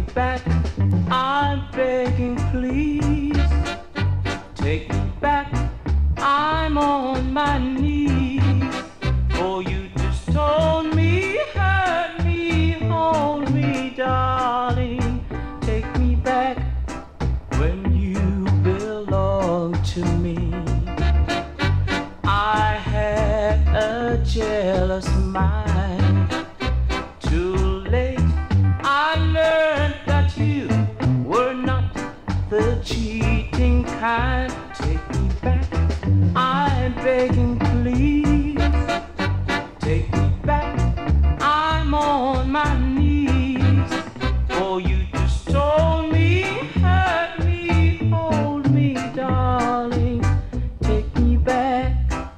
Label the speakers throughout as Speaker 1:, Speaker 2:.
Speaker 1: back. I'm begging, please. Take me back. I'm on my knees. For you just told me, hurt me, hold me, darling. Take me back when you belong to me. I had a jealous mind. Too late, I learned that you were not the cheating kind. Take me back, I'm begging, please. Take me back, I'm on my knees. For you just told me, hurt me, hold me, darling. Take me back.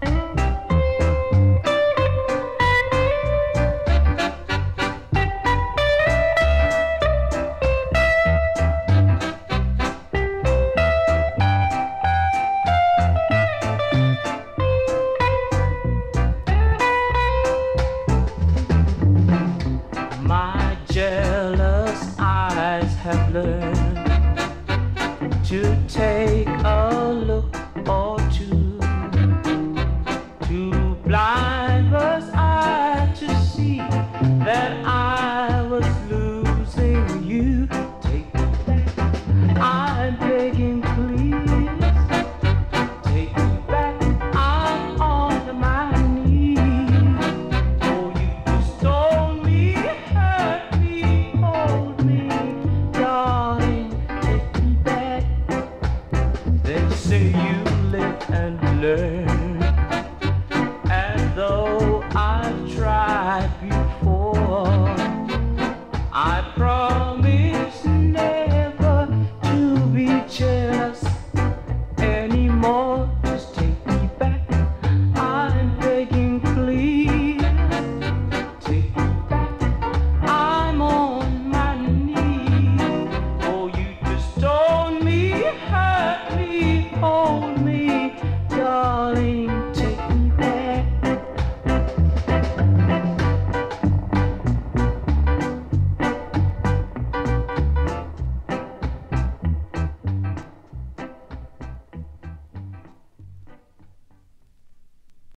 Speaker 1: My jealous eyes have learned to take